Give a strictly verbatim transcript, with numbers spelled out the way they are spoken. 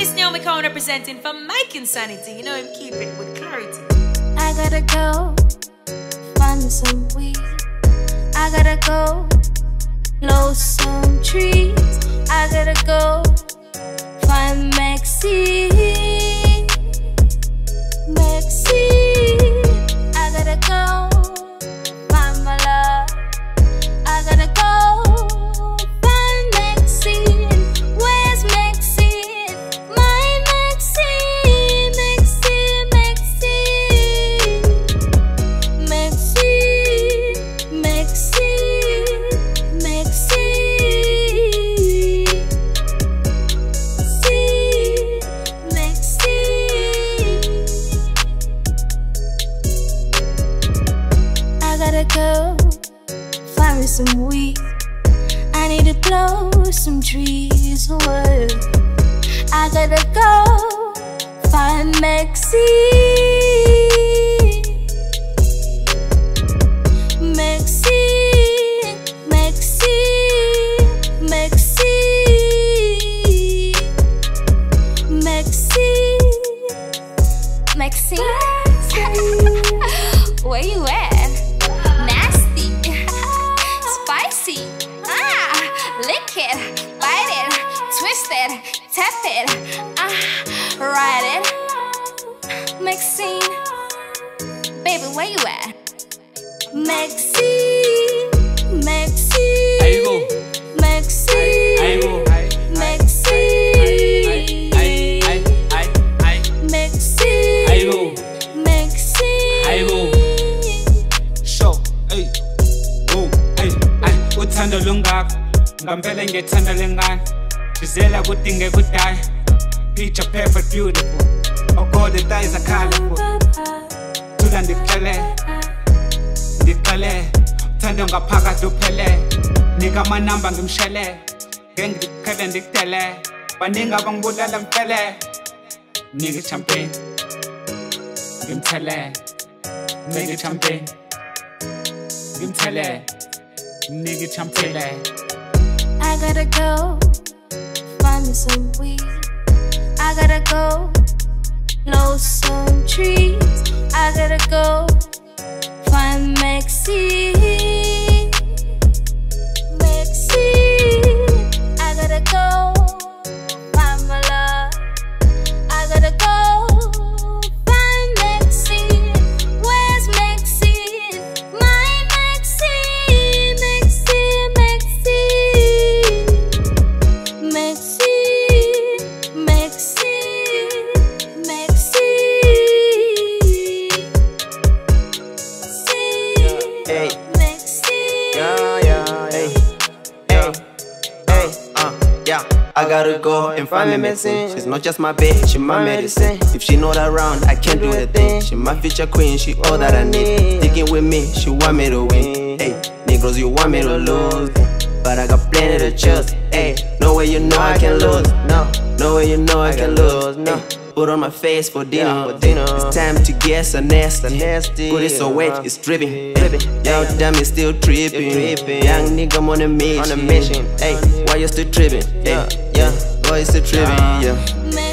This Naomi Cohen representing for Mike Insanity. You know him, keep it with clarity. I gotta go find me some weed. I gotta go blow some trees. I gotta go find Maxine. Maxine. I gotta go find my love. I gotta go find Maxine. Where's Maxine? My Maxine. Maxine, Maxine. Maxine, Maxine, Maxine. See, Maxine. I gotta go find me some weed. I need to blow some trees away. I gotta go find Maxine. Maxine, Maxine, Maxine, Maxine, Maxine. Where you at? Nasty, spicy. Ah, lick it, bite it, twist it, tap it. Ah, ride it. Maxine, baby, where you at? Maxine, Maxine, Ahí go. Maxine, Ahí go. Maxine, Ahí, ahí, ahí, ahí. Maxine, Ahí go. Maxine. Ahí go. Show, ey, oh, ey, ay, uthando lungakho ngampela ngethanda lengane ngizela kuthi ngekudaya picture perfect beautiful oh God the thighs are colorful thula ndikuxele ndixele uthando ngaphakathi uphele nika amanamba ngimshele ngeke ndikuqhele ndikudele baningi abangibulala mfele nika ichampagne ngimthele nika ichampagne ngimthele nika ichampagne. I gotta go find me some weed. I gotta go blow some trees. I gotta go find Maxine. Maxine. I gotta go find my love. I gotta go find Maxine. Where's Maxine? My Maxine. Maxine, Maxine. Maxine, Maxine, Maxine. Hey. Maxine. Yeah, yeah, hey, hey, hey, uh, yeah. I gotta go and find me Maxine. She's not just my babe, she my medicine. If she not around, I can't do a thing. She my future queen, she all that I need. Sticking with me, she want me to win. Hey, Negroes, you want me to lose, but I got plenty to choose. Hey, no way you know I can lose. No, no way you know I can lose. No. Put on my face for dinner. For dinner. It's time to get so nasty. nasty. Good, it's so wet, it's dripping. dripping. Yo, damn, it's still tripping. tripping. Young nigga, I'm on a mission. On a mission. Hey, why you still tripping? Yeah, yeah. Why you still tripping? Yeah.